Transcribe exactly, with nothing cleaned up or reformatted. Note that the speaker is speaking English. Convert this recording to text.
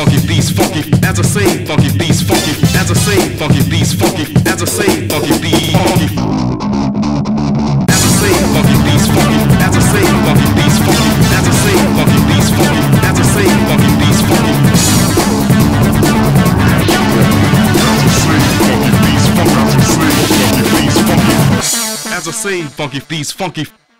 funky beats funky. As I say, funky beats funky. As I say, funky beats funky. As I say, funky beats funky. As I say, funky beats funky. As I say, funky beats funky. As I say, funky beats funky. As I say, funky beats funky. As I say, funky beats funky. As I say, funky beats funky.